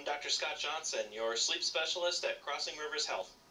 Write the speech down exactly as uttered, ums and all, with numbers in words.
I'm Doctor Scott Johnson, your sleep specialist at Crossing Rivers Health.